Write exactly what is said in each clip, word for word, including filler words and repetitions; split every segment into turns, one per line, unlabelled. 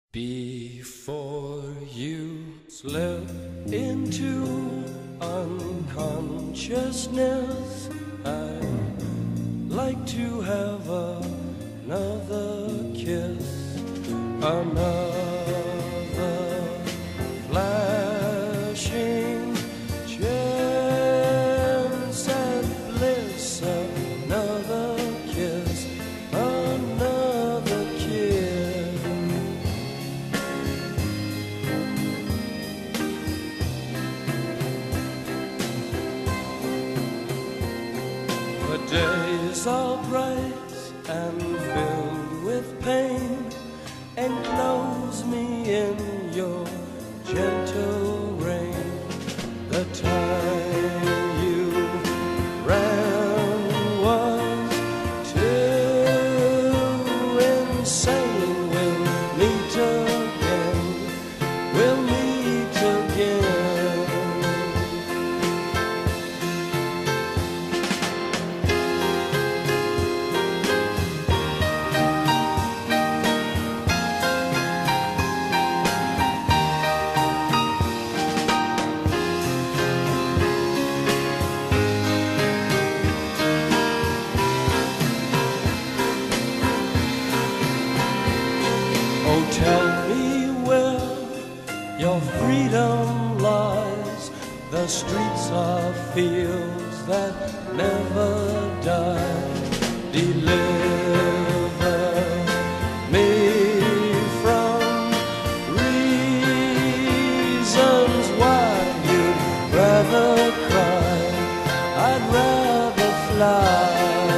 Before you slip into unconsciousness, I'd like to have another kiss, another flashing chance at bliss, another kiss, another kiss. The days are bright and filled with pain, enclose me in your gentle rain. The time you ran was too insane. We'll meet again, we'll meet again. Oh, tell me where your freedom lies. The streets are fields that never die. Deliver me from reasons why you'd rather cry, I'd rather fly.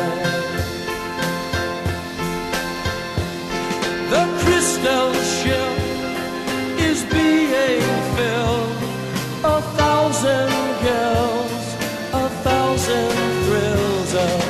The crystal ship is being filled, a thousand girls, a thousand thrills.